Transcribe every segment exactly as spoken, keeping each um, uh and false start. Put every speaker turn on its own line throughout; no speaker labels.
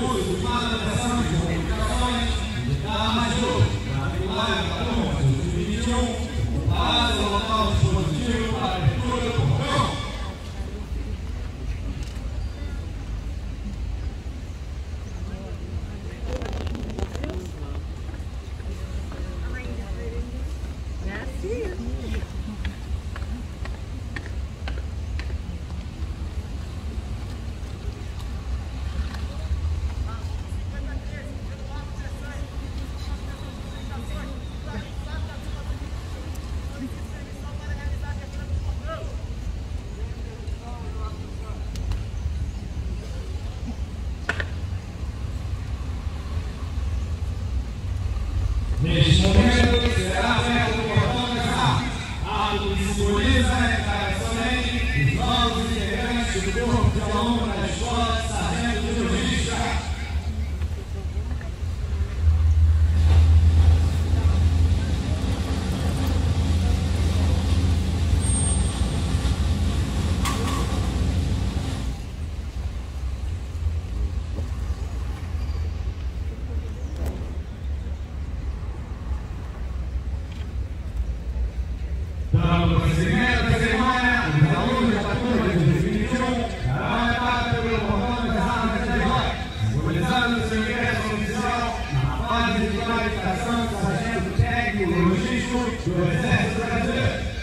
Neste momento será aberto o portão da sala, ato que simboliza a entrada solene dos novos integrantes do corpo de aluno da Escola de Sargento de Logística. Dando prosseguimento à cerimônia, os alunos da turma de dois mil e vinte e um darão a entrada pelo portão das armas da Herói, simbolizando seu ingresso oficial na fase de qualificação de sargento técnico logístico do Exército Brasileiro.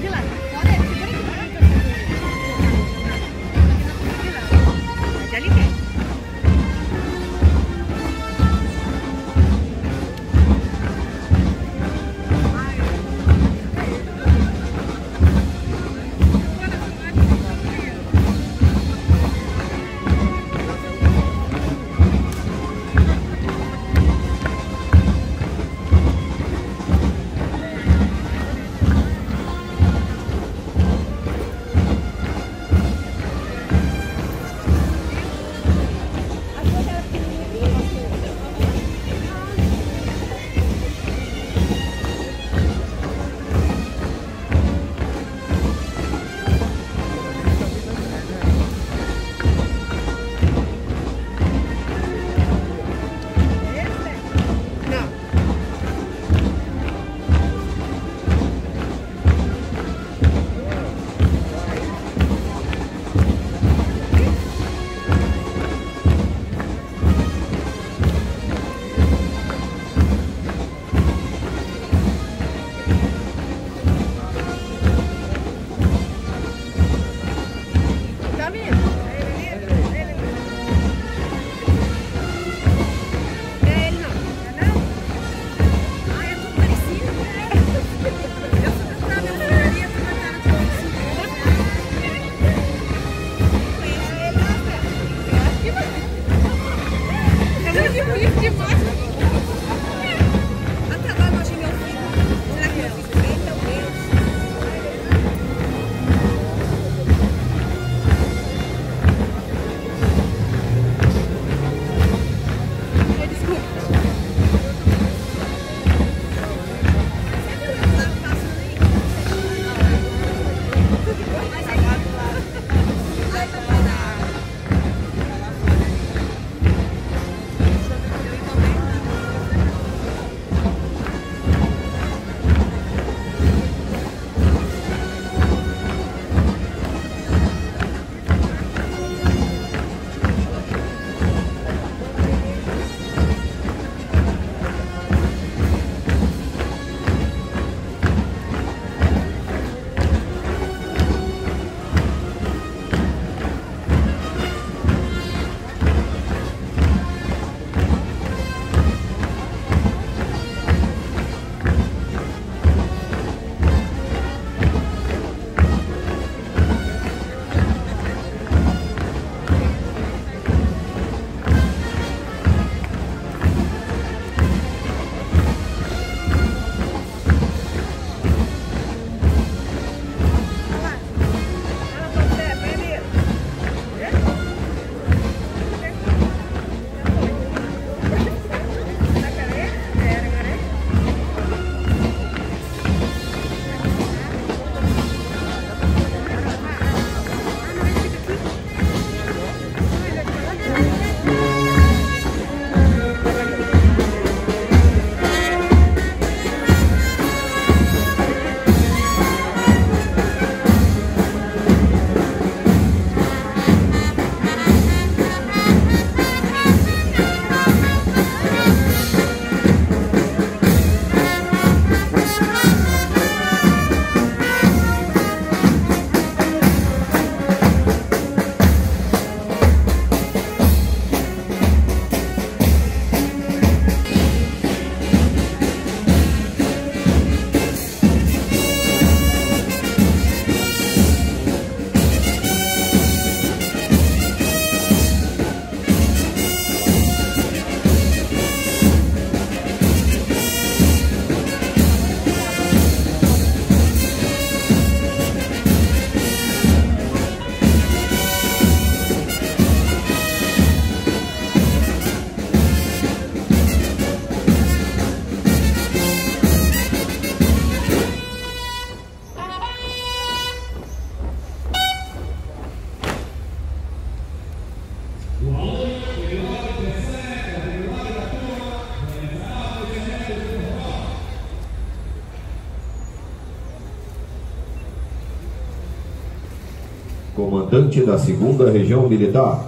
comandante da segunda Região Militar,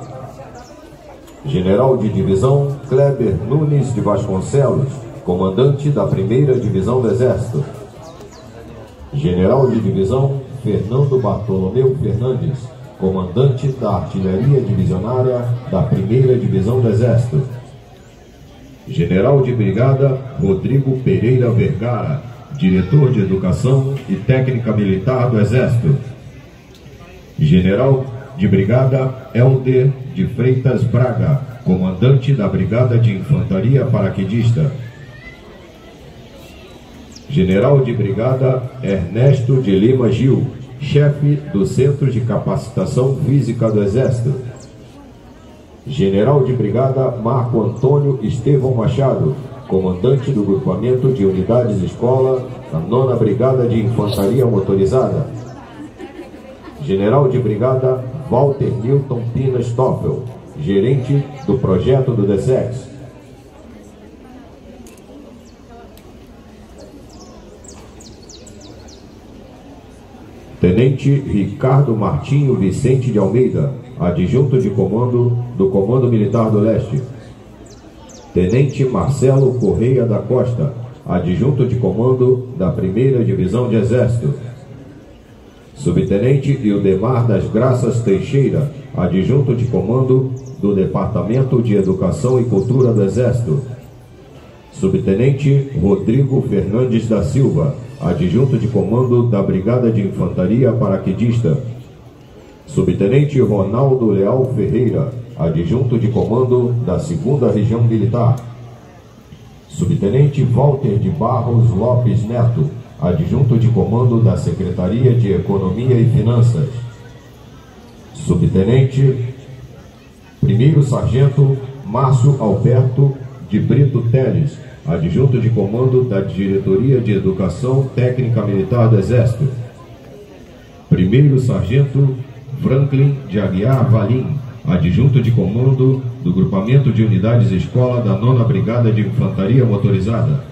General de Divisão Kleber Nunes de Vasconcelos, comandante da primeira Divisão do Exército, General de Divisão Fernando Bartolomeu Fernandes, comandante da Artilharia Divisionária da primeira Divisão do Exército. General de Brigada Rodrigo Pereira Vergara, diretor de Educação e Técnica Militar do Exército. General de Brigada Helder de Freitas Braga, comandante da Brigada de Infantaria Paraquedista. General de Brigada Ernesto de Lima Gil, chefe do Centro de Capacitação Física do Exército. General de Brigada Marco Antônio Estevão Machado, comandante do Grupamento de Unidades Escola da nona Brigada de Infantaria Motorizada. General de Brigada Walter Newton Pina Stoffel, gerente do projeto do DESEX. Tenente Ricardo Martinho Vicente de Almeida, adjunto de comando do Comando Militar do Leste. Tenente Marcelo Correia da Costa, adjunto de comando da primeira Divisão de Exército. Subtenente Ildemar das Graças Teixeira, adjunto de comando do Departamento de Educação e Cultura do Exército. Subtenente Rodrigo Fernandes da Silva, adjunto de comando da Brigada de Infantaria Paraquedista. Subtenente Ronaldo Leal Ferreira, adjunto de comando da segunda Região Militar. Subtenente Walter de Barros Lopes Neto, adjunto de comando da Secretaria de Economia e Finanças. Subtenente Primeiro Sargento Márcio Alberto de Brito Teles, adjunto de comando da Diretoria de Educação Técnica Militar do Exército. Primeiro Sargento Franklin de Aguiar Valim, adjunto de comando do Grupamento de Unidades Escola da nona Brigada de Infantaria Motorizada.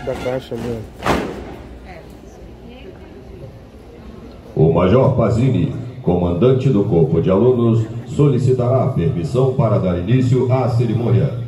da caixa ali.
O Major Pazini, comandante do Corpo de Alunos, solicitará permissão para dar início à cerimônia.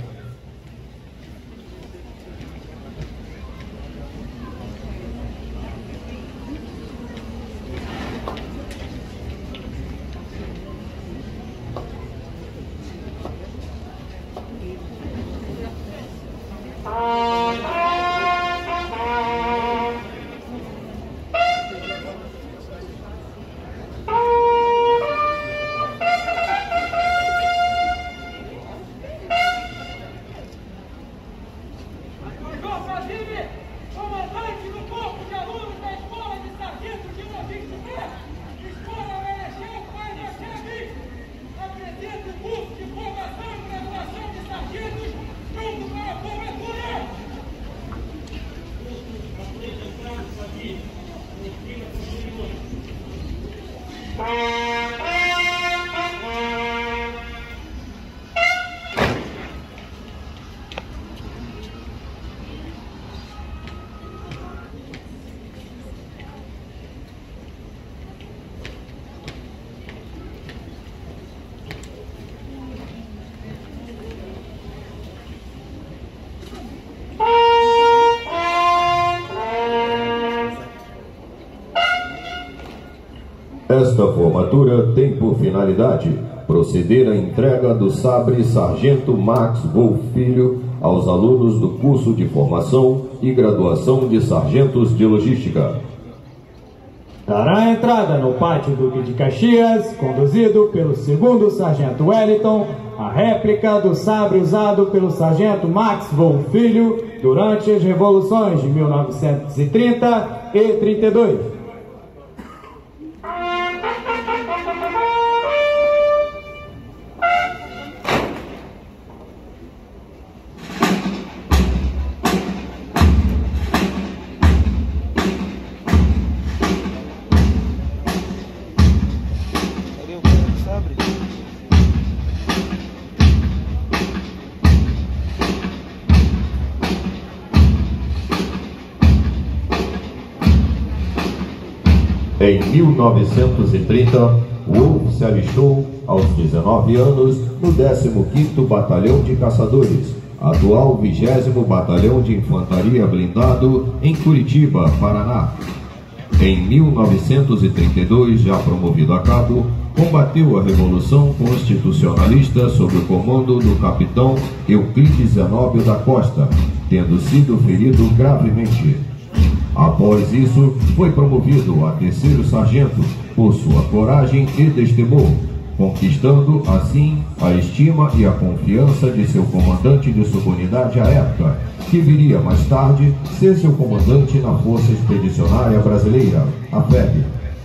Esta formatura tem por finalidade proceder à entrega do sabre Sargento Max Wolf Filho aos alunos do curso de formação e graduação de sargentos de logística.
Dará a entrada no Pátio Duque de Caxias, conduzido pelo segundo Sargento Wellington, a réplica do sabre usado pelo Sargento Max Wolf Filho durante as revoluções de mil novecentos e trinta e trinta e dois.
Em mil novecentos e trinta, Wolf se alistou aos dezenove anos no décimo quinto Batalhão de Caçadores, atual vigésimo Batalhão de Infantaria Blindado, em Curitiba, Paraná. Em mil novecentos e trinta e dois, já promovido a cabo, combateu a Revolução Constitucionalista sob o comando do capitão Euclides Zenóbio da Costa, tendo sido ferido gravemente. Após isso, foi promovido a terceiro sargento por sua coragem e destemor, conquistando assim a estima e a confiança de seu comandante de subunidade à época, que viria mais tarde ser seu comandante na Força Expedicionária Brasileira, a F E B.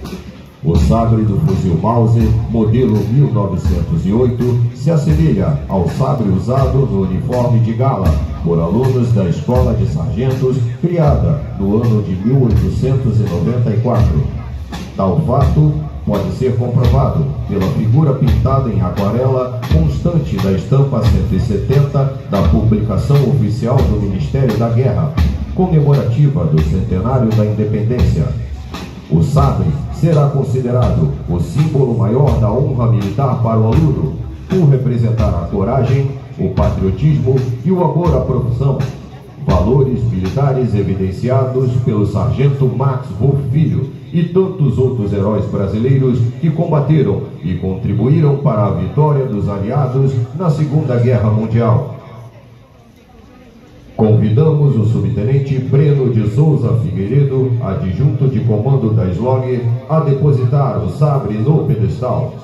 O sabre do fuzil Mauser, modelo mil novecentos e oito, se assemelha ao sabre usado no uniforme de gala por alunos da Escola de Sargentos, criada no ano de mil oitocentos e noventa e quatro. Tal fato pode ser comprovado pela figura pintada em aquarela constante da estampa cento e setenta da publicação oficial do Ministério da Guerra, comemorativa do centenário da Independência. O sabre será considerado o símbolo maior da honra militar para o aluno, por representar a coragem, o patriotismo e o amor à profissão, valores militares evidenciados pelo Sargento Max Wolf Filho e tantos outros heróis brasileiros que combateram e contribuíram para a vitória dos aliados na Segunda Guerra Mundial. Convidamos o subtenente Breno de Souza Figueiredo, adjunto de comando da S L O G, a depositar o sabre no pedestal.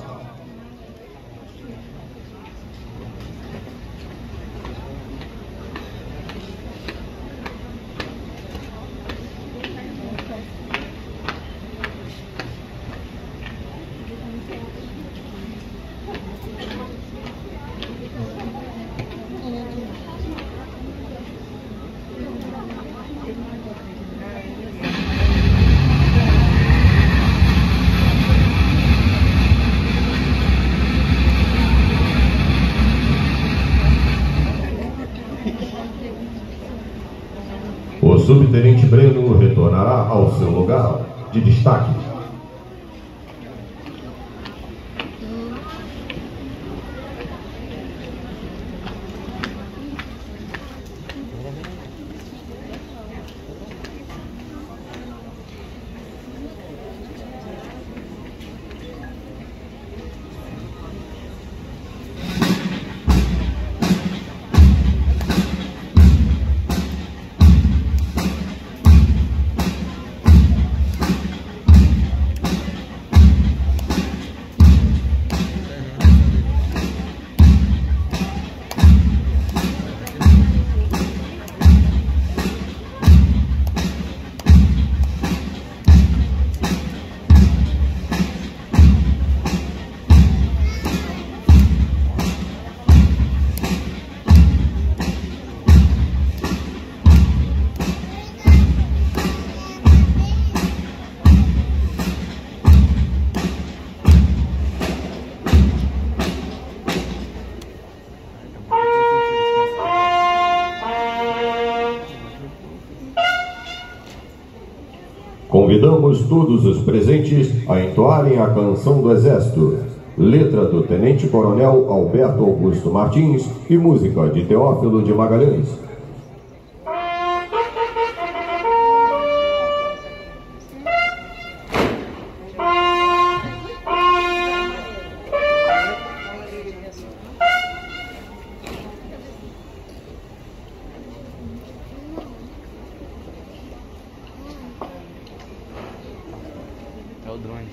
O o Tenente Breno retornará ao seu lugar de destaque. Convidamos todos os presentes a entoarem a canção do Exército, letra do Tenente Coronel Alberto Augusto Martins e música de Teófilo de Magalhães.
É o drone.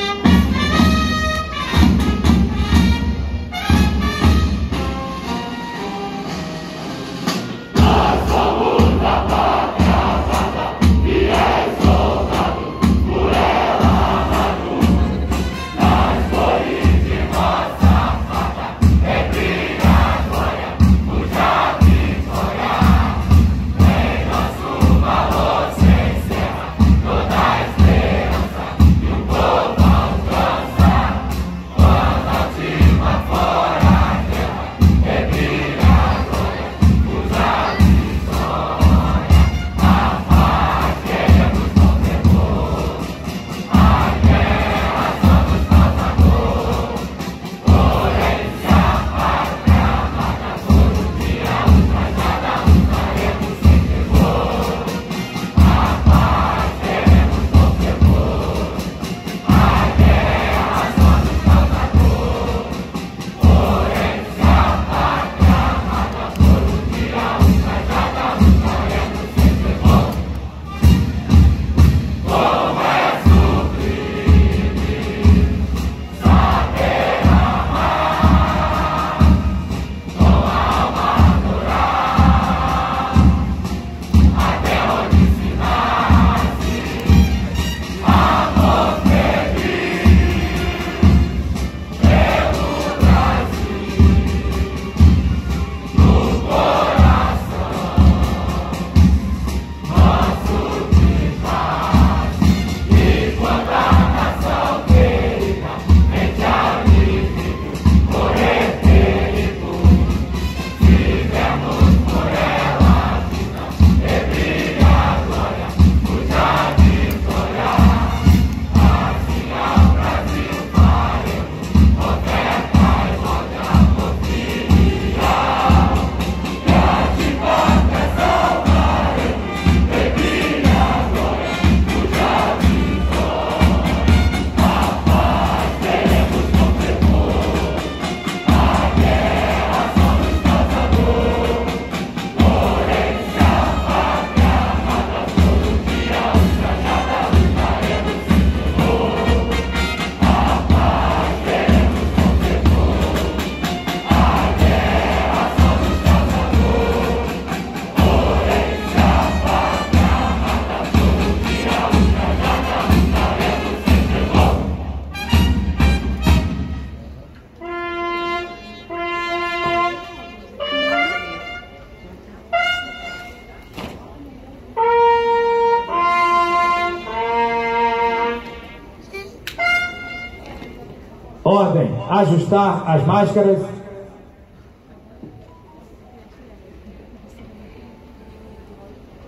Ordem, ajustar as máscaras. O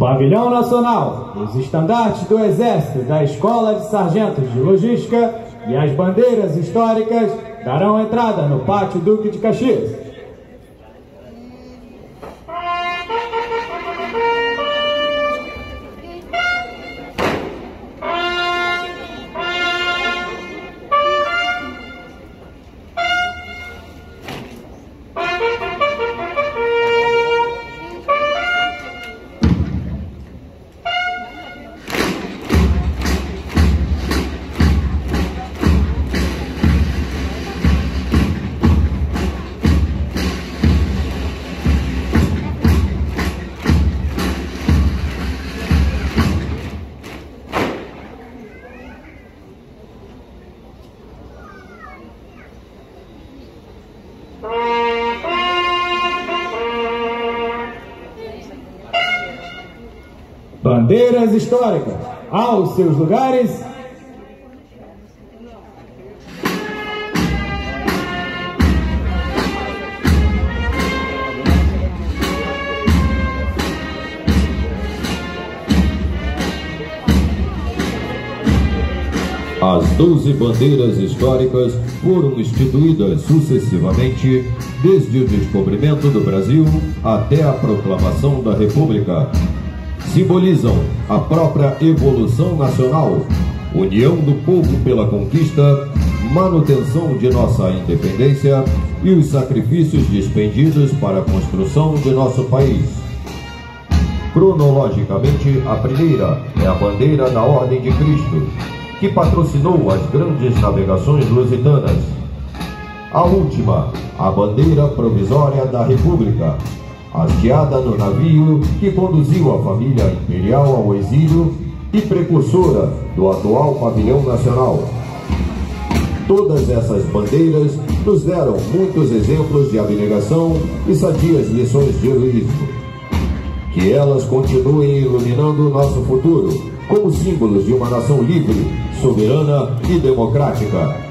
Pavilhão Nacional, os estandartes do Exército da Escola de Sargentos de Logística e as bandeiras históricas darão entrada no Pátio Duque de Caxias. Bandeiras históricas aos seus lugares.
As doze bandeiras históricas foram instituídas sucessivamente desde o descobrimento do Brasil até a proclamação da República. Simbolizam a própria evolução nacional, união do povo pela conquista, manutenção de nossa independência e os sacrifícios despendidos para a construção de nosso país. Cronologicamente, a primeira é a bandeira da Ordem de Cristo, que patrocinou as grandes navegações lusitanas. A última, a bandeira provisória da República, hasteada no navio que conduziu a família imperial ao exílio e precursora do atual Pavilhão Nacional. Todas essas bandeiras nos deram muitos exemplos de abnegação e sadias lições de heroísmo. Que elas continuem iluminando nosso futuro como símbolos de uma nação livre, soberana e democrática.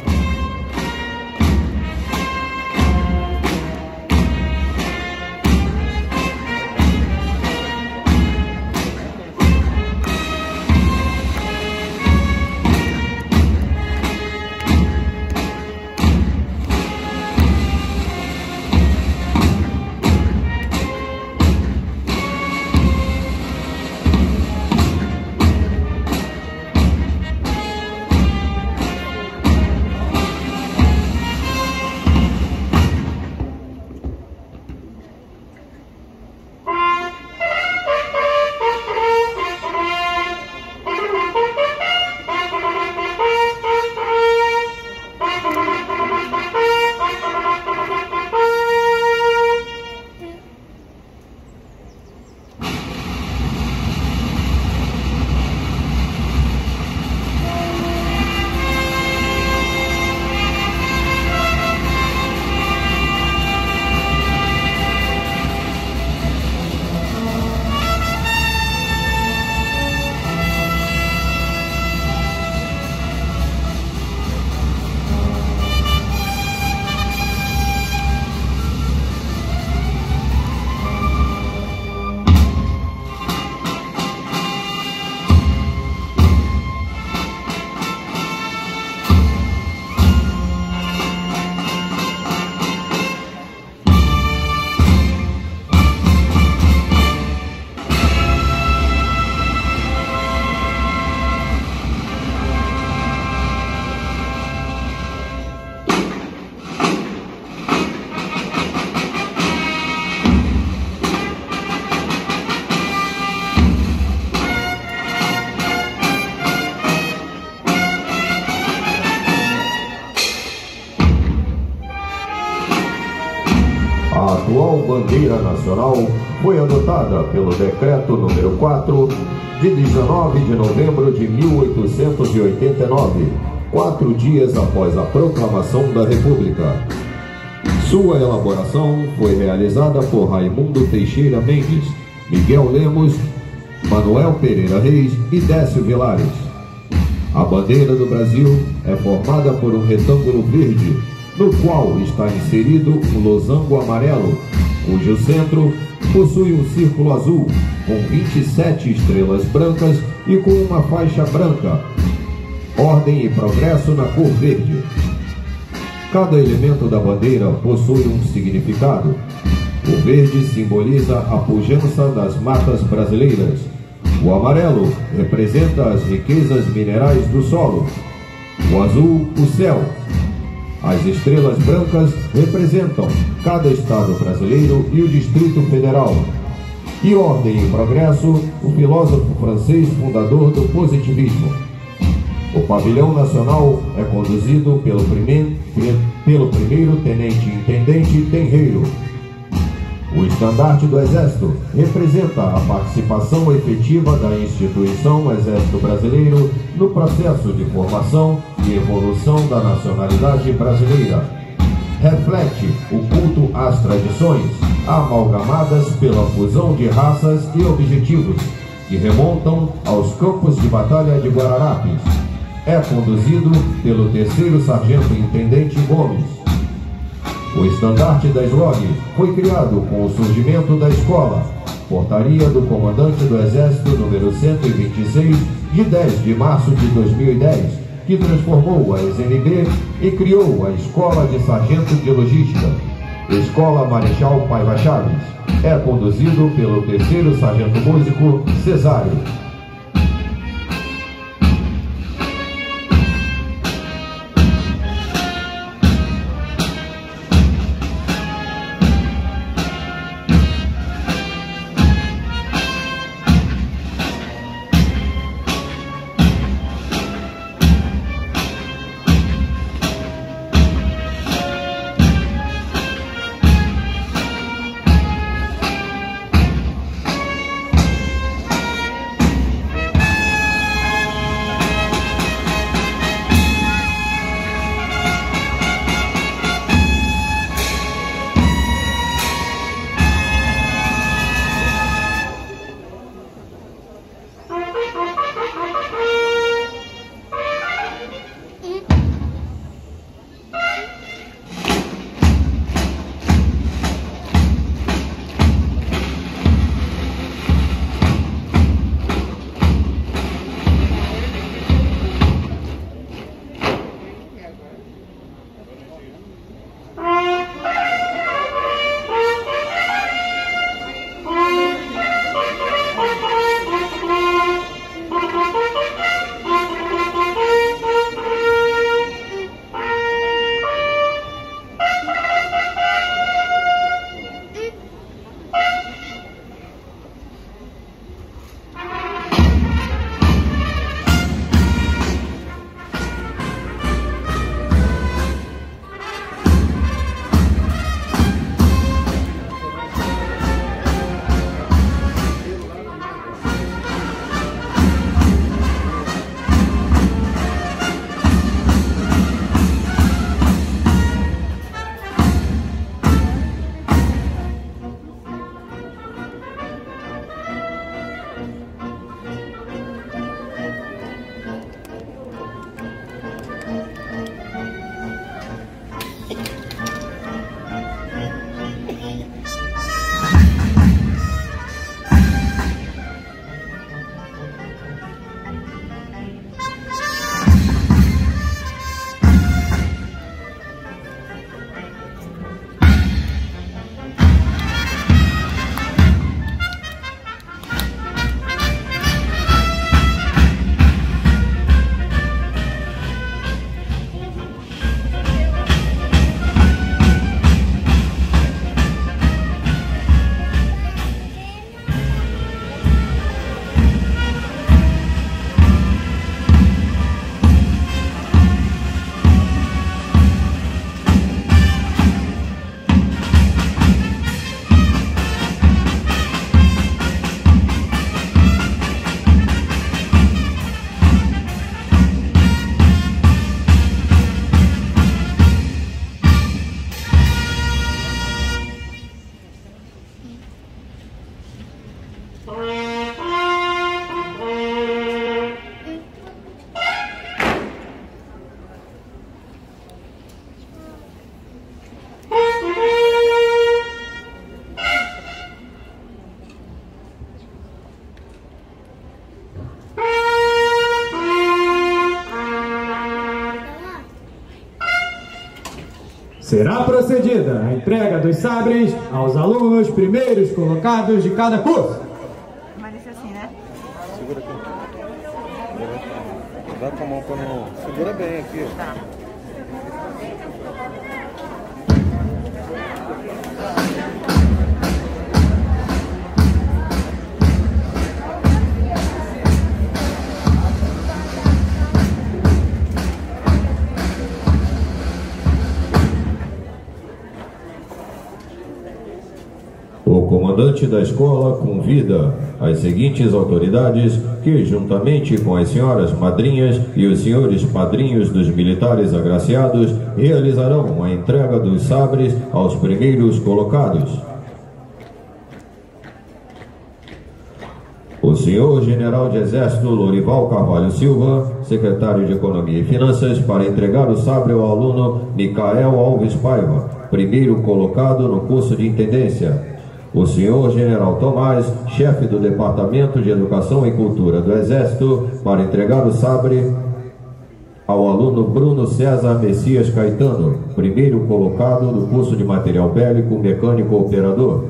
A atual bandeira nacional foi adotada pelo Decreto número quatro, de dezenove de novembro de mil oitocentos e oitenta e nove, quatro dias após a proclamação da República. Sua elaboração foi realizada por Raimundo Teixeira Mendes, Miguel Lemos, Manuel Pereira Reis e Décio Vilares. A bandeira do Brasil é formada por um retângulo verde, no qual está inserido um losango amarelo, cujo centro Possui um círculo azul com vinte e sete estrelas brancas e com uma faixa branca. Ordem e progresso na cor verde. Cada elemento da bandeira possui um significado. O verde simboliza a pujança das matas brasileiras. O amarelo representa as riquezas minerais do solo. O azul, o céu. As estrelas brancas representam cada estado brasileiro e o Distrito Federal. E ordem e progresso, o filósofo francês fundador do positivismo. O pavilhão nacional é conduzido pelo primeiro, pelo primeiro tenente-intendente Tenreiro. O estandarte do Exército representa a participação efetiva da instituição Exército Brasileiro no processo de formação e evolução da nacionalidade brasileira. Reflete o culto às tradições, amalgamadas pela fusão de raças e objetivos, que remontam aos campos de batalha de Guararapes. É conduzido pelo terceiro sargento-intendente Gomes. O estandarte da S L O G foi criado com o surgimento da escola, portaria do comandante do Exército número cento e vinte e seis, de dez de março de dois mil e dez, que transformou a S N B e criou a Escola de Sargento de Logística, Escola Marechal Paiva Chaves. É conduzido pelo terceiro sargento músico Cesário.
Será procedida a entrega dos sabres aos alunos primeiros colocados de cada curso.
Mas isso assim, né?
Segura aqui. Vai com a mão pra não... Segura bem aqui.
Tá.
O comandante da escola convida as seguintes autoridades que, juntamente com as senhoras madrinhas e os senhores padrinhos dos militares agraciados, realizarão a entrega dos sabres aos primeiros colocados. O senhor General de Exército Lorival Carvalho Silva, secretário de Economia e Finanças, para entregar o sabre ao aluno Micael Alves Paiva, primeiro colocado no curso de Intendência. O senhor General Tomás, chefe do Departamento de Educação e Cultura do Exército, para entregar o sabre ao aluno Bruno César Messias Caetano, primeiro colocado do curso de Material Bélico Mecânico Operador.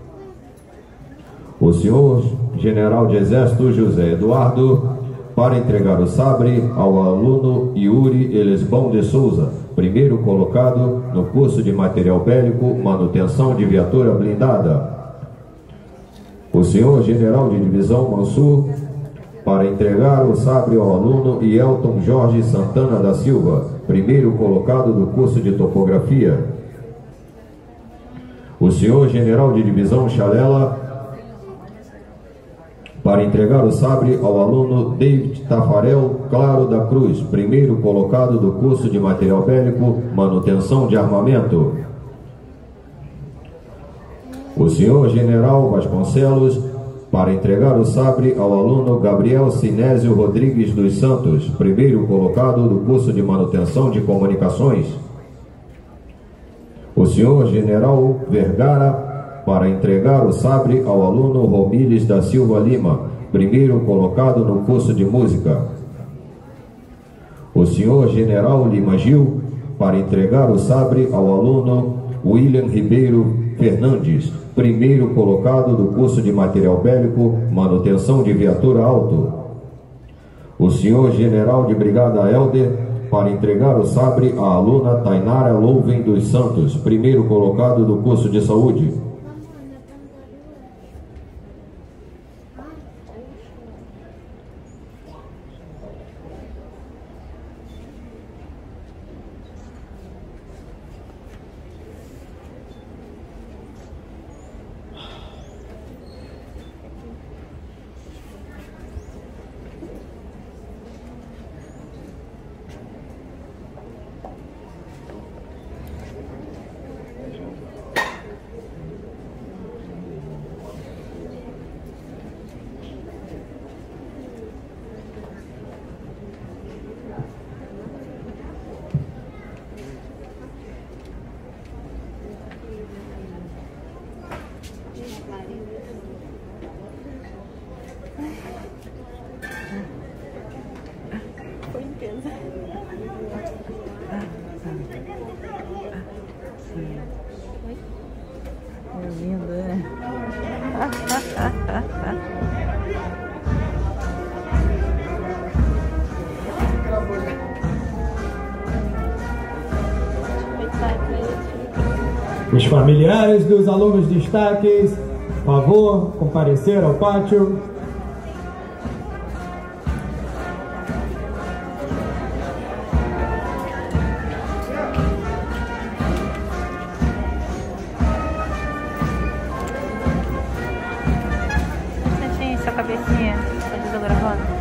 O senhor General de Exército José Eduardo, para entregar o sabre ao aluno Yuri Elisbão de Souza, primeiro colocado no curso de Material Bélico Manutenção de Viatura Blindada. O senhor General de Divisão Mansur, para entregar o sabre ao aluno Yelton Jorge Santana da Silva, primeiro colocado do curso de Topografia. O senhor General de Divisão Chalela, para entregar o sabre ao aluno David Tafarel Claro da Cruz, primeiro colocado do curso de Material Bélico Manutenção de Armamento. O senhor General Vasconcelos, para entregar o sabre ao aluno Gabriel Sinésio Rodrigues dos Santos, primeiro colocado do curso de Manutenção de Comunicações. O senhor General Vergara, para entregar o sabre ao aluno Romílis da Silva Lima, primeiro colocado no curso de Música. O senhor General Lima Gil, para entregar o sabre ao aluno William Ribeiro Fernandes, primeiro colocado do curso de Material Bélico Manutenção de Viatura Auto. O senhor General de Brigada Helder, para entregar o sabre à aluna Tainara Louven dos Santos, primeiro colocado do curso de Saúde.
Lindo, né?
Os familiares dos alunos destaques, favor, comparecer ao pátio.
Sua cabecinha, tá desogravando.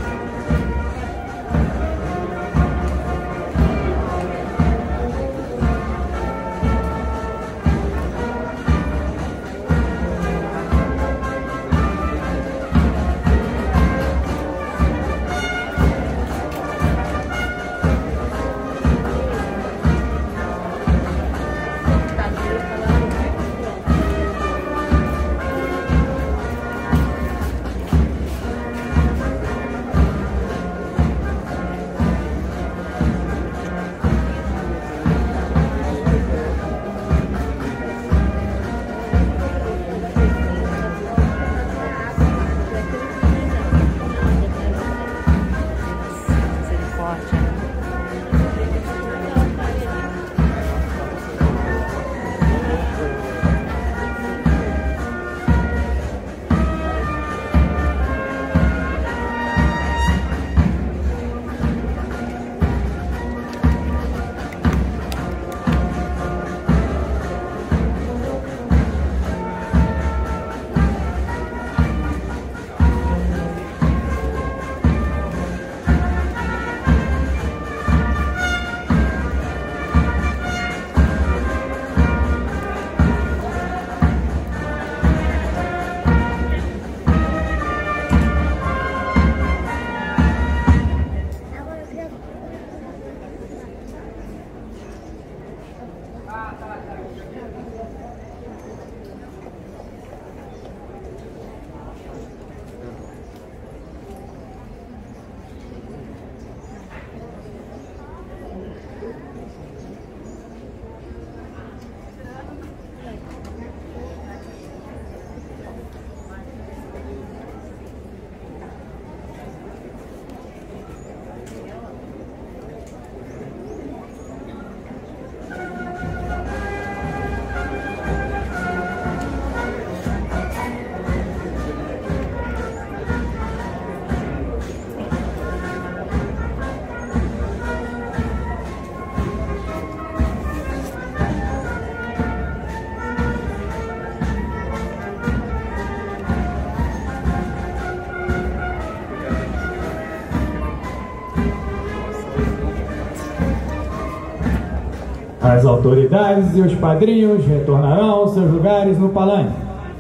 As autoridades e os padrinhos retornarão aos seus lugares no palanque.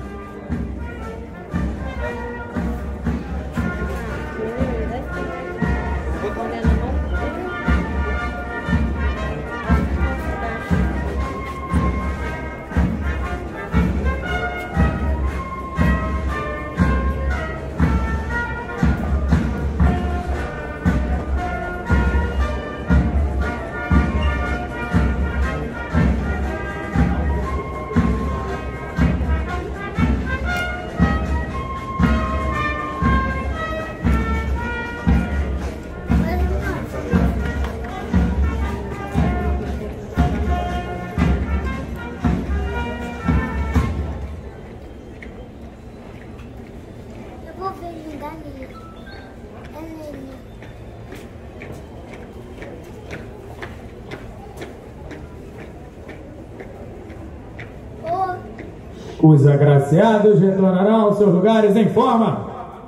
Os agraciados retornarão aos seus lugares em forma.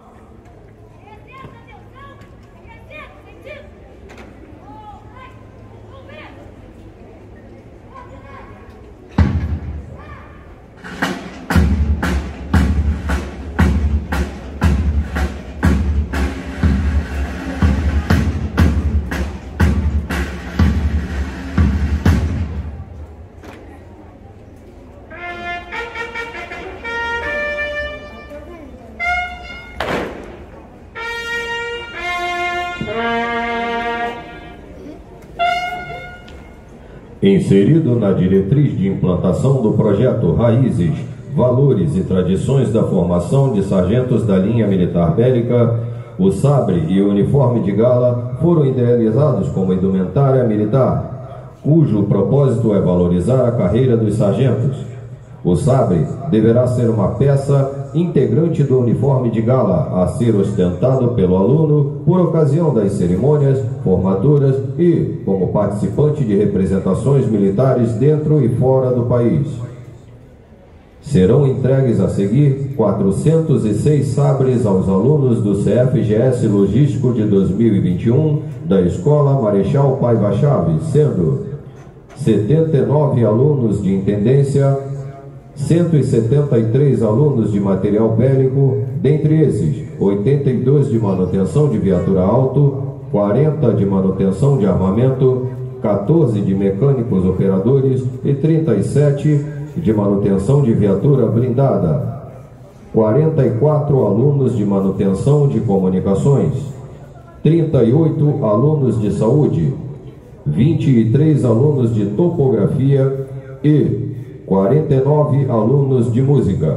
Inserido na diretriz de implantação do projeto Raízes, Valores e Tradições da Formação de Sargentos da Linha Militar Bélica, o sabre e o uniforme de gala foram idealizados como indumentária militar, cujo propósito é valorizar a carreira dos sargentos. O sabre deverá ser uma peça integrante do uniforme de gala a ser ostentado pelo aluno por ocasião das cerimônias, formaturas e como participante de representações militares dentro e fora do país. Serão entregues a seguir quatrocentos e seis sabres aos alunos do C F G S Logístico de dois mil e vinte e um da Escola Marechal Paiva Chaves, sendo setenta e nove alunos de intendência, cento e setenta e três alunos de material bélico, dentre esses, oitenta e dois de manutenção de viatura auto, quarenta de manutenção de armamento, quatorze de mecânicos operadores e trinta e sete de manutenção de viatura blindada, quarenta e quatro alunos de manutenção de comunicações, trinta e oito alunos de saúde, vinte e três alunos de topografia e quarenta e nove alunos de música.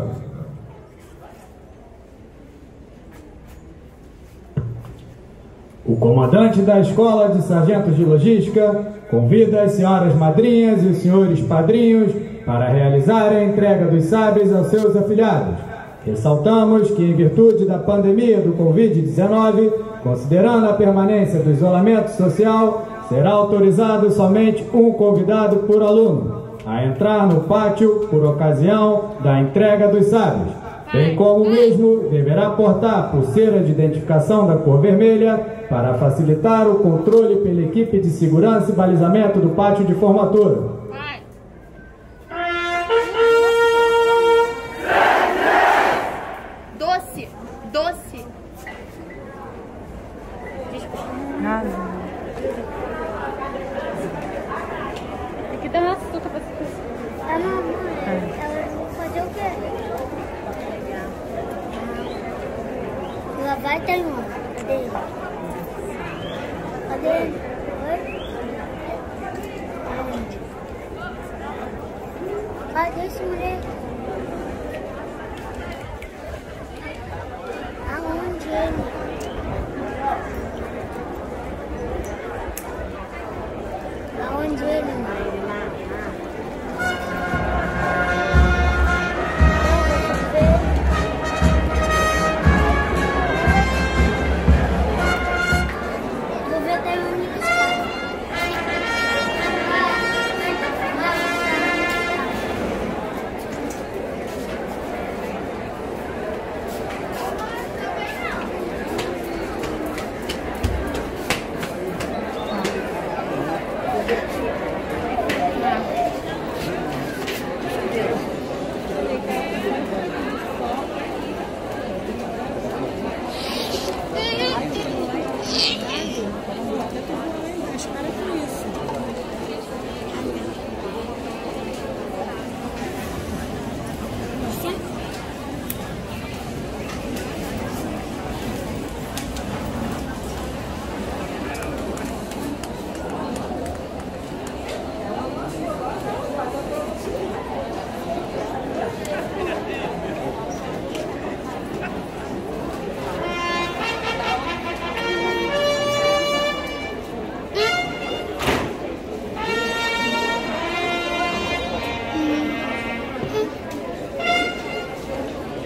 O comandante da Escola de Sargentos de Logística convida as senhoras madrinhas e os senhores padrinhos para realizarem a entrega dos sabres aos seus afilhados. Ressaltamos que, em virtude da pandemia do Covid dezenove, considerando a permanência do isolamento social, será autorizado somente um convidado por aluno a entrar no pátio por ocasião da entrega dos sabres, bem como o mesmo deverá portar pulseira de identificação da cor vermelha para facilitar o controle pela equipe de segurança e balizamento do pátio de formatura.
Doce, doce. Nada. Tem que dar uma açúcar pra você.
A mamãe, ela vai fazer o quê? Ela vai ter uma. Cadê ele? Cadê ele? Oi? Aonde? Cadê esse moleque? Aonde ele? Aonde ele, mãe?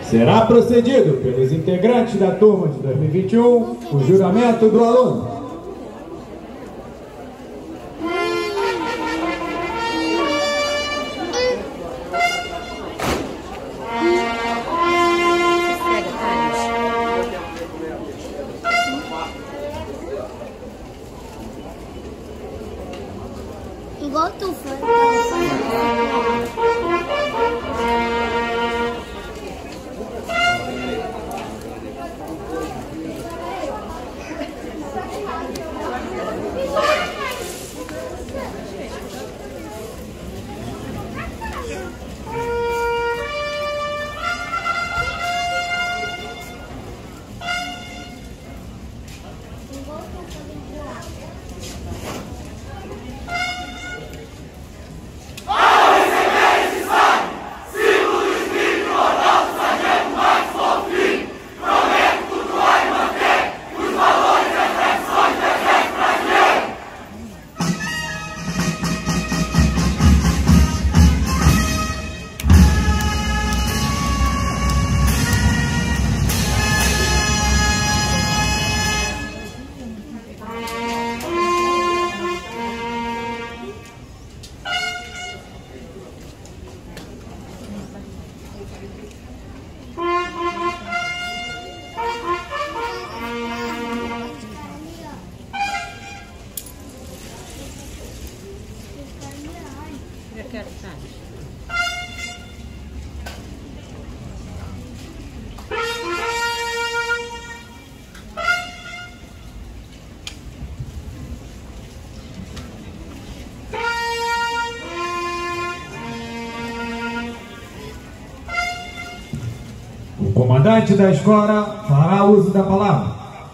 Será procedido pelos integrantes da turma de dois mil e vinte e um o juramento do aluno.
Igual tu foi.
O comandante da escola fará uso da palavra.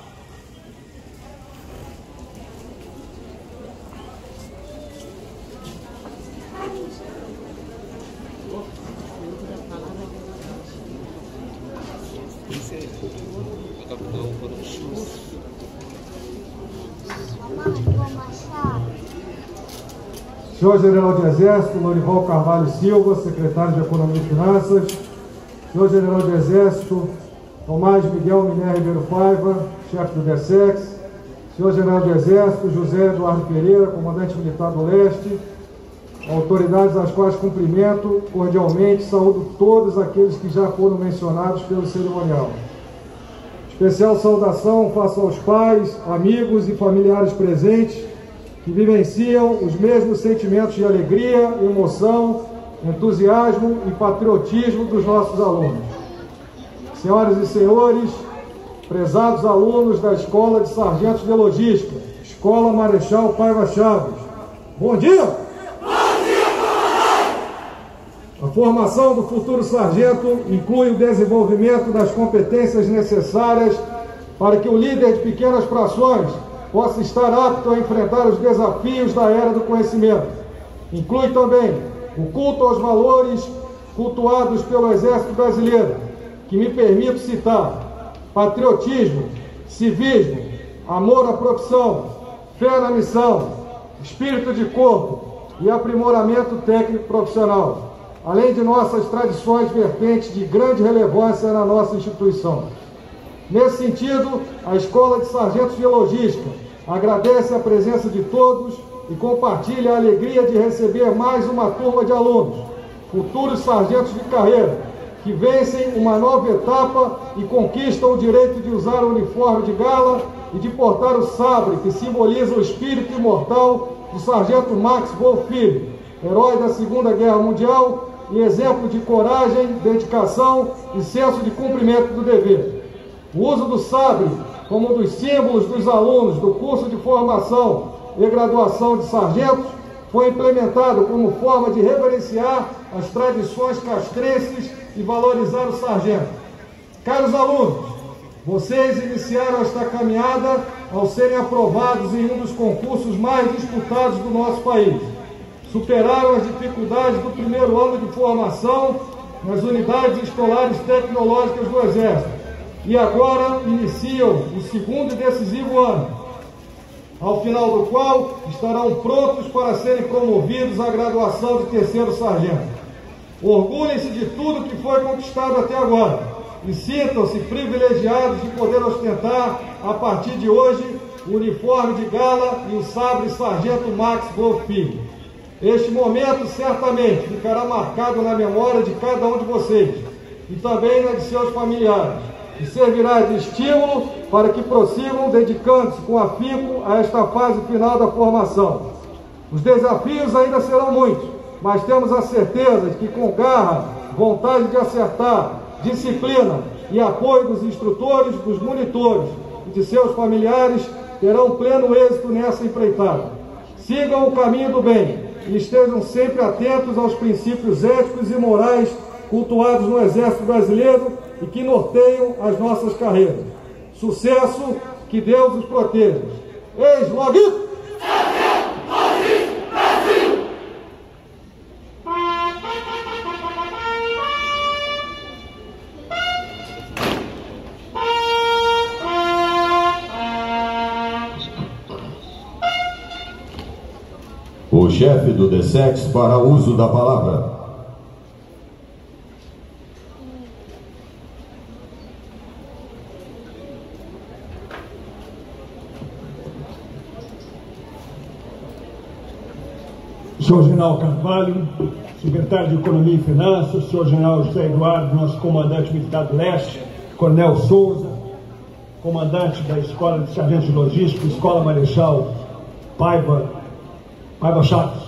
Senhor General de Exército, Lorival Carvalho Silva, secretário de Economia e Finanças. Senhor General de Exército, Tomás Miguel Miné Ribeiro Paiva, chefe do DESEX. Senhor General de Exército, José Eduardo Pereira, comandante militar do Leste. Autoridades às quais cumprimento cordialmente, saúdo todos aqueles que já foram mencionados pelo cerimonial. Especial saudação faço aos pais, amigos e familiares presentes que vivenciam os mesmos sentimentos de alegria, emoção, entusiasmo e patriotismo dos nossos alunos. Senhoras e senhores, prezados alunos da Escola de Sargentos de Logística, Escola Marechal Paiva Chaves, bom dia! Bom dia, comandante! A formação do futuro sargento inclui o desenvolvimento das competências necessárias para que o líder de pequenas frações possa estar apto a enfrentar os desafios da era do conhecimento. Inclui também o culto aos valores cultuados pelo Exército Brasileiro, que me permito citar: patriotismo, civismo, amor à profissão, fé na missão, espírito de corpo e aprimoramento técnico profissional, além de nossas tradições vertentes de grande relevância na nossa instituição. Nesse sentido, a Escola de Sargentos de Logística agradece a presença de todos e compartilha a alegria de receber mais uma turma de alunos, futuros sargentos de carreira, que vencem uma nova etapa e conquistam o direito de usar o uniforme de gala e de portar o sabre, que simboliza o espírito imortal do sargento Max Wolf Filho, herói da Segunda Guerra Mundial e exemplo de coragem, dedicação e senso de cumprimento do dever. O uso do sabre como um dos símbolos dos alunos do curso de formação e graduação de sargentos foi implementado como forma de reverenciar as tradições castrenses e valorizar o sargento. Caros alunos, vocês iniciaram esta caminhada ao serem aprovados em um dos concursos mais disputados do nosso país. Superaram as dificuldades do primeiro ano de formação nas unidades escolares tecnológicas do Exército e agora iniciam o segundo e decisivo ano, ao final do qual estarão prontos para serem promovidos à graduação de terceiro sargento. Orgulhem-se de tudo que foi conquistado até agora e sintam-se privilegiados de poder ostentar, a partir de hoje, o uniforme de gala e o sabre Sargento Max Wolff Filho. Este momento certamente ficará marcado na memória de cada um de vocês e também na de seus familiares, e servirá de estímulo para que prossigam dedicando-se com afinco a esta fase final da formação. Os desafios ainda serão muitos, mas temos a certeza de que com garra, vontade de acertar, disciplina e apoio dos instrutores, dos monitores e de seus familiares, terão pleno êxito nessa empreitada. Sigam o caminho do bem e estejam sempre atentos aos princípios éticos e morais cultuados no Exército Brasileiro e que norteiam as nossas carreiras. Sucesso, que Deus os proteja. Ex-Loguito!
O chefe do DESEX para uso da palavra.
Senhor General Carvalho, secretário de Economia e Finanças, senhor General José Eduardo, nosso comandante militar do Leste, Coronel Souza, comandante da Escola de Sargentos de Logística, Escola Marechal Paiva, Paiva Chaves.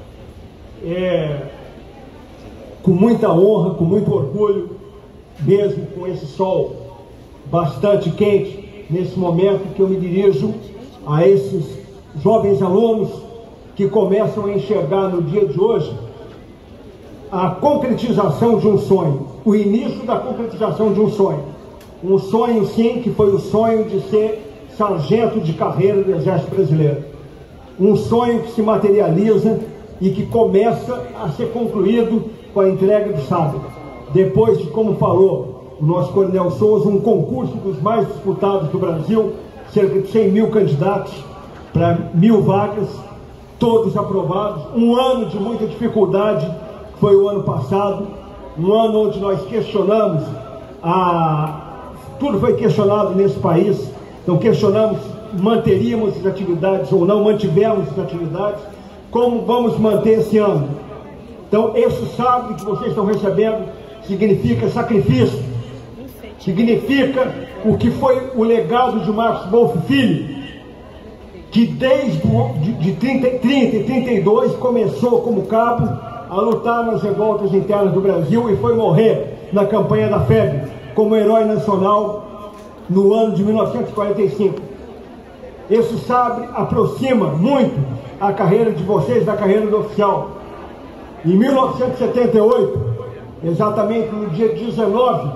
É com muita honra, com muito orgulho, mesmo com esse sol bastante quente, nesse momento que eu me dirijo a esses jovens alunos que começam a enxergar no dia de hoje a concretização de um sonho, o início da concretização de um sonho. Um sonho, sim, que foi o sonho de ser sargento de carreira do Exército Brasileiro. Um sonho que se materializa e que começa a ser concluído com a entrega do sabre. Depois de, como falou o nosso Coronel Souza, um concurso dos mais disputados do Brasil, cerca de cem mil candidatos para mil vagas, todos aprovados. Um ano de muita dificuldade, foi o ano passado, um ano onde nós questionamos, a... tudo foi questionado nesse país, então questionamos se manteríamos as atividades ou não, mantivemos as atividades, como vamos manter esse ano. Então esse sabre que vocês estão recebendo significa sacrifício, significa o que foi o legado de Max Wolff Filho, que desde de, de trinta, trinta e trinta e dois começou como cabo a lutar nas revoltas internas do Brasil e foi morrer na campanha da febre como herói nacional no ano de mil novecentos e quarenta e cinco. Esse sabre aproxima muito a carreira de vocês da carreira do oficial. Em mil novecentos e setenta e oito, exatamente no dia dezenove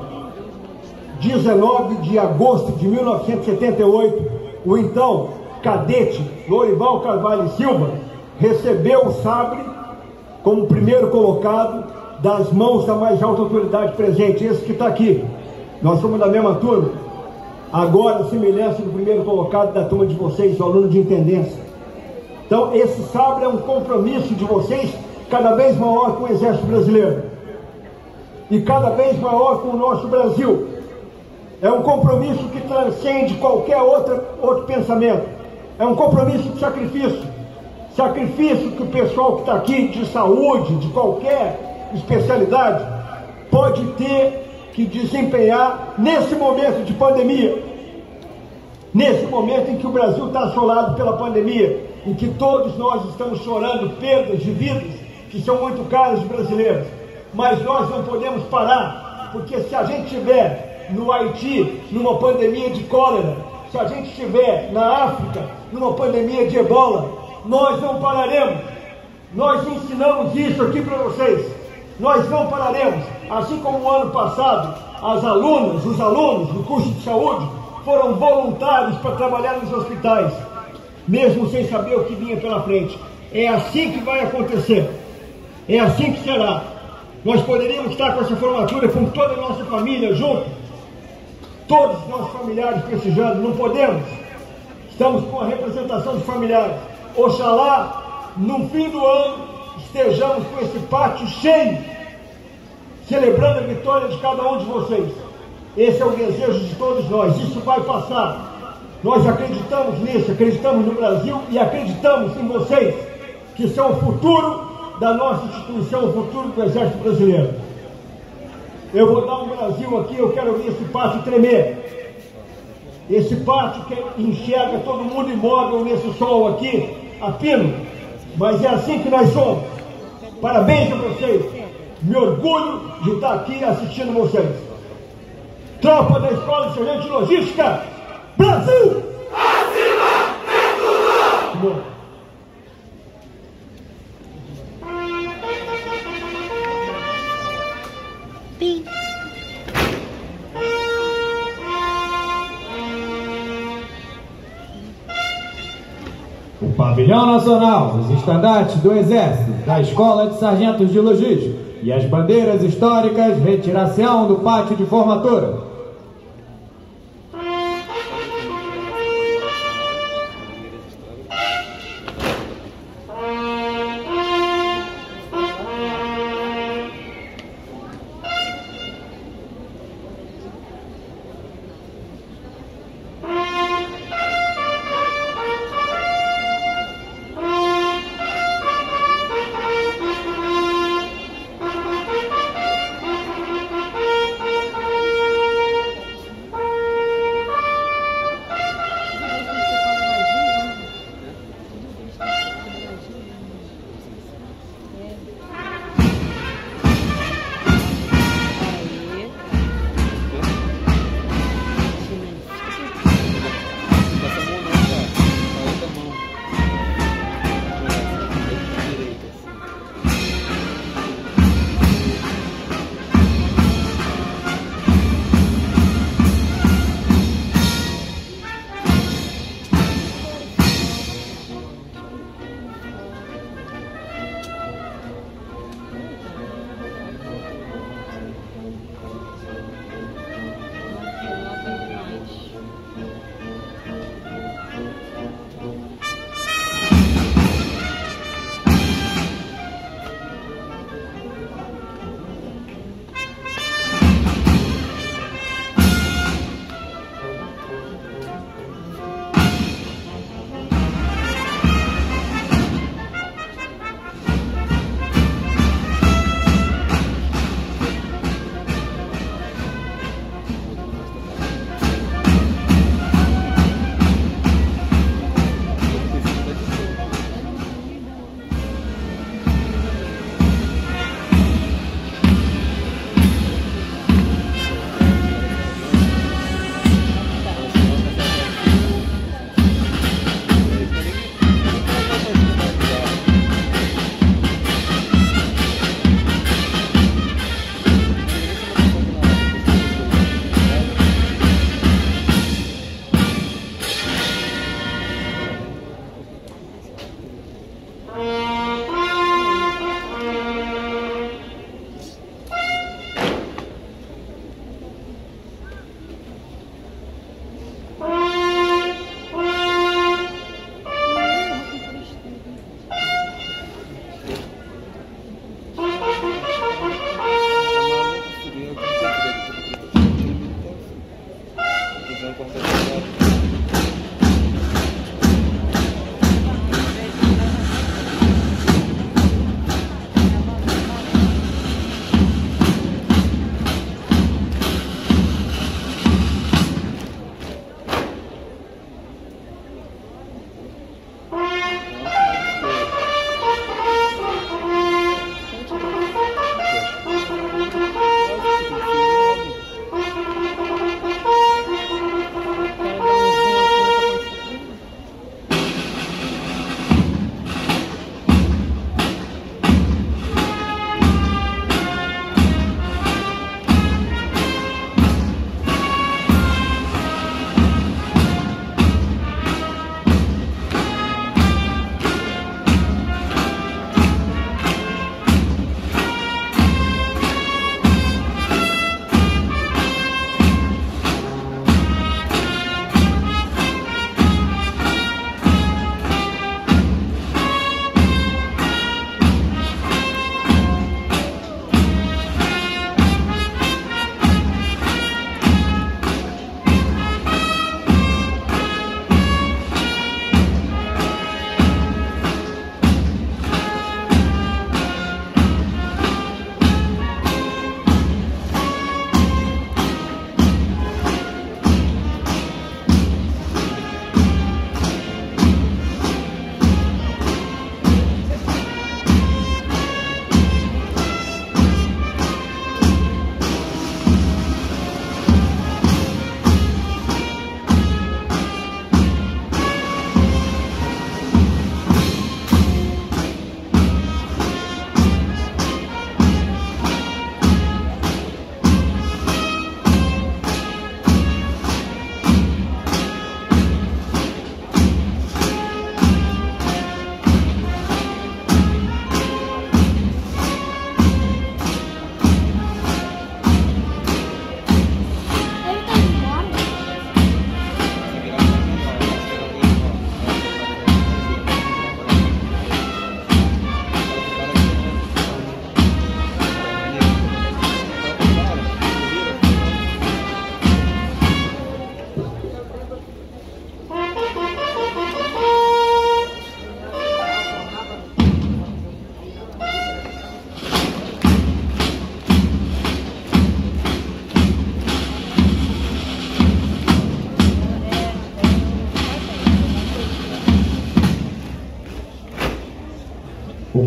de agosto de mil novecentos e setenta e oito, o então cadete Lorival Carvalho Silva recebeu o sabre como primeiro colocado das mãos da mais alta autoridade presente, esse que está aqui. Nós somos da mesma turma. Agora, semelhança do primeiro colocado da turma de vocês, o aluno de intendência. Então, esse sabre é um compromisso de vocês cada vez maior com o Exército Brasileiro e cada vez maior com o nosso Brasil. É um compromisso que transcende qualquer outra, outro pensamento. É um compromisso de sacrifício. Sacrifício que o pessoal que está aqui, de saúde, de qualquer especialidade, pode ter que desempenhar nesse momento de pandemia. Nesse momento em que o Brasil está assolado pela pandemia, em que todos nós estamos chorando perdas de vidas que são muito caras de brasileiros. Mas nós não podemos parar, porque se a gente estiver no Haiti, numa pandemia de cólera, se a gente estiver na África, numa pandemia de ebola, nós não pararemos. Nós ensinamos isso aqui para vocês. Nós não pararemos. Assim como o ano passado, as alunas, os alunos do curso de saúde foram voluntários para trabalhar nos hospitais, mesmo sem saber o que vinha pela frente. É assim que vai acontecer. É assim que será. Nós poderíamos estar com essa formatura com toda a nossa família junto, todos os nossos familiares prestigiando, não podemos. Estamos com a representação dos familiares. Oxalá, no fim do ano, estejamos com esse pátio cheio, celebrando a vitória de cada um de vocês. Esse é o desejo de todos nós. Isso vai passar. Nós acreditamos nisso, acreditamos no Brasil e acreditamos em vocês, que são o futuro da nossa instituição, o futuro do Exército Brasileiro. Eu vou dar um Brasil aqui, eu quero ver esse pátio tremer. Esse pátio que enxerga todo mundo imóvel nesse sol aqui, a pino. Mas é assim que nós somos. Parabéns a vocês. Me orgulho de estar aqui assistindo vocês. Tropa da Escola de Sargento de Logística, Brasil! Acima de tudo!
Pim.
O pavilhão nacional, os estandartes do Exército, da Escola de Sargentos de Logística e as bandeiras históricas retirar-se-ão do pátio de formatura.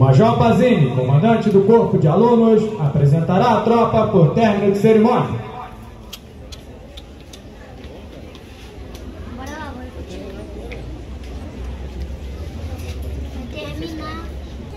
Major Pazini, comandante do Corpo de Alunos, apresentará a tropa por término de cerimônia.
Bora lá, bora continuar. Vai terminar.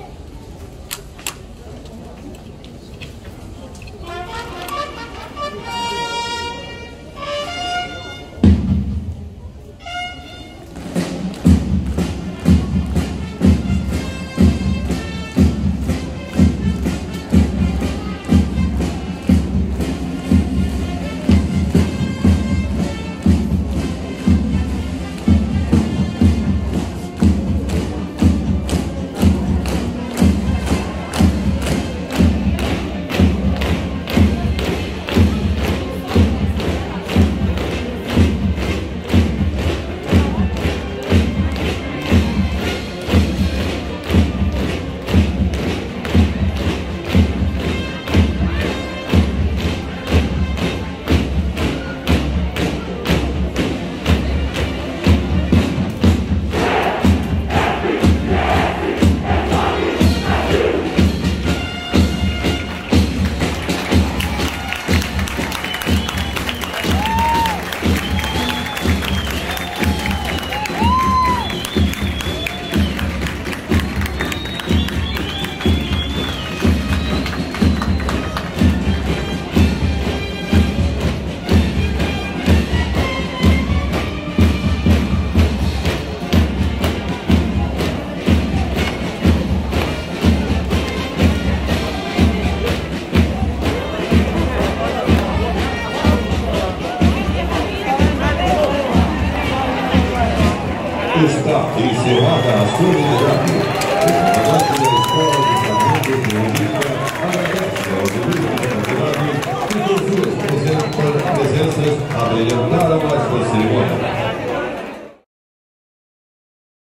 Está encerrada a solenidade. O comandante da Escola de Sargento de Olímpia agradece aos